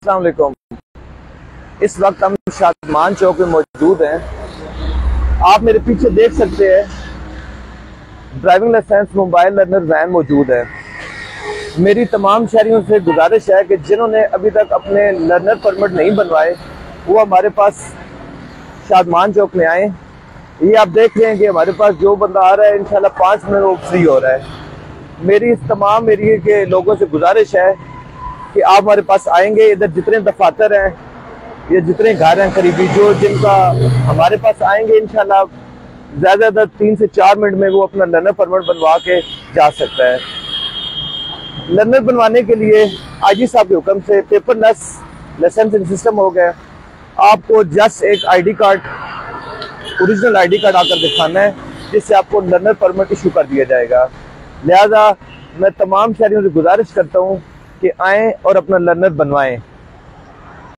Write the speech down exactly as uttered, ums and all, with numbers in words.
अस्सलाम वालेकुम। इस वक्त हम शादमान चौक में मौजूद हैं। आप मेरे पीछे देख सकते हैं driving licence mobile learner van मौजूद है। मेरी तमाम शहरियों से गुजारिश है कि जिन्होंने अभी तक अपने लर्नर परमिट नहीं बनवाए वो हमारे पास शादमान चौक में आए। ये आप देख रहे हैं कि हमारे पास जो बंदा आ रहा है इंशाल्लाह पाँच मिनट वो फ्री हो रहा है। मेरी इस तमाम एरिए के लोगों से गुजारिश है कि आप हमारे पास आएंगे। इधर जितने दफातर हैं या जितने घर हैं करीबी जो जिनका हमारे पास आएंगे इंशाल्लाह ज़्यादा ज़्यादा तीन से चार मिनट में वो अपना लर्नर परमिट बनवा के जा सकता है। लर्नर बनवाने के लिए आईजी साहब के हुक्म से पेपरलेस लाइसेंसिंग सिस्टम हो गया। आपको जस्ट एक ID card, original ID card आकर दिखाना है जिससे आपको लर्नर परमिट इशू कर दिया जाएगा। लिहाजा मैं तमाम शहरियों से गुजारिश करता हूँ कि आएँ और अपना लर्नर बनवाएं।